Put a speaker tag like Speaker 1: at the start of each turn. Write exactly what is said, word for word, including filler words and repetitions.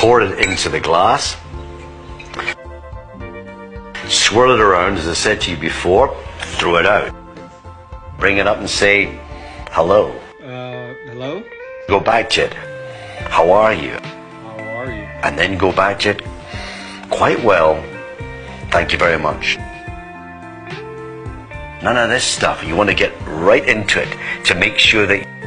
Speaker 1: pour it into the glass, swirl it around, as I said to you before, throw it out. Bring it up and say, hello.
Speaker 2: Uh, hello?
Speaker 1: Go back to it. How are you?
Speaker 2: How are you?
Speaker 1: And then go back to it. Quite well. Thank you very much. None of this stuff. You want to get right into it to make sure that